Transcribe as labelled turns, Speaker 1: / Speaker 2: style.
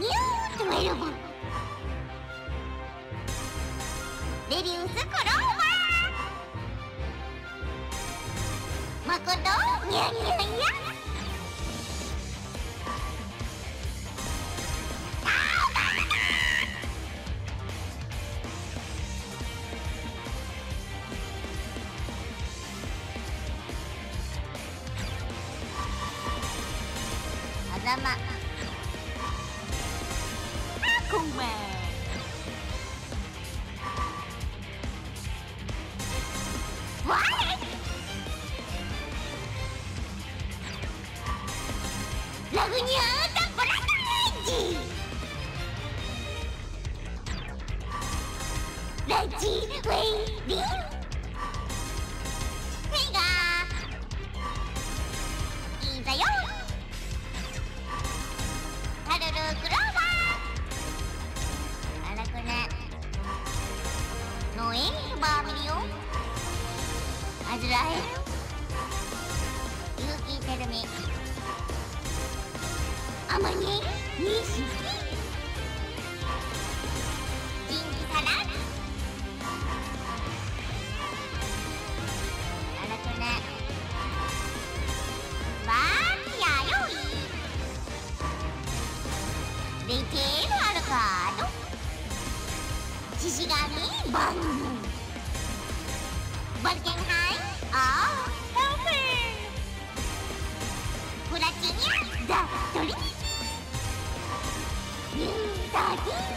Speaker 1: ニュー12レディウスクローバーまことニャンニャンやあざまごめんわいラグニャータブラッドレンジラッジウェイリンフェイガーいいざよタルルクローバー荒くねノエルバーミリオアズラエルユーキーテルミアマニエルニシキジンギサラ荒くねバーキヤよいレイテールアルカード獅子神バンドバルケンハイアーヘルフィープラチニアザ・トリニティニュータティ